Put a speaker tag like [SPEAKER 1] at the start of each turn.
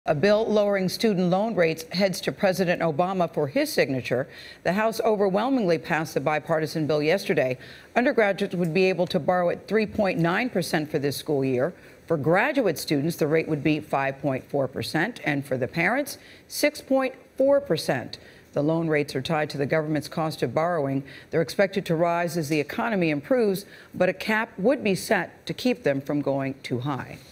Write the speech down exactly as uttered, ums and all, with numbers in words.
[SPEAKER 1] A bill lowering student loan rates heads to President Obama for his signature. The House overwhelmingly passed the bipartisan bill yesterday. Undergraduates would be able to borrow at three point nine percent for this school year. For graduate students, the rate would be five point four percent, and for the parents, six point four percent. The loan rates are tied to the government's cost of borrowing. They're expected to rise as the economy improves, but a cap would be set to keep them from going too high.